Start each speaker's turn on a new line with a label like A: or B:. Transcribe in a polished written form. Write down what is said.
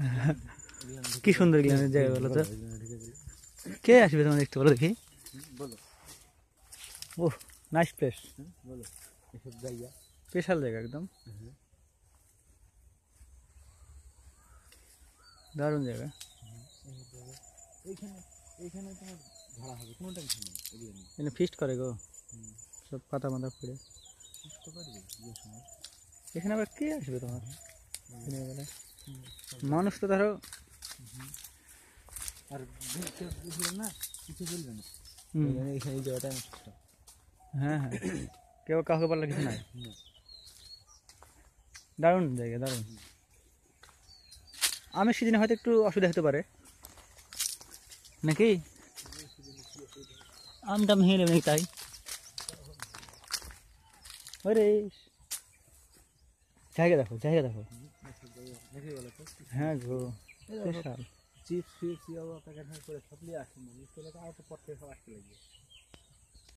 A: কি সুন্দর গ্রামের জায়গা বলো তো। কে আসবে তোমার দেখতে বলো দেখি।
B: বলো।
A: Oh nice place.
B: বলো এসব জায়গা
A: স্পেশাল জায়গা একদম দারুণ জায়গা।
B: এইখানে এইখানে তোমার ভাড়া হবে, কোনো টেনশন নেই।
A: এখানে ফিস্ট করে গো, সব পাতা মাথা ফুড়ে।
B: বুঝতে পারবে বিয়ের সময়
A: এখানে আবার কে আসবে তোমার দিনের বেলায়? মানুষ তো ধরো
B: আর বুঝলেন না, কিছু বলবে না। এইখানে এই জায়গাটা আমার সুস্থ।
A: হ্যাঁ হ্যাঁ, কেউ কাউকে বললে কিছু নাই। দারুণ জায়গা দারুণ। আমি সেদিনে হয়তো একটু অসুবিধা হতে পারে নাকি, আমটা ভেঙে নেবে তাই। ওরে জায়গা দেখো জায়গা দেখো। হ্যাঁ গো স্পেশাল।
B: চিপস ফিপস প্যাকেট করে সব নিয়ে আসে মানুষ, আর তো পথে সব আসতে লাগবে।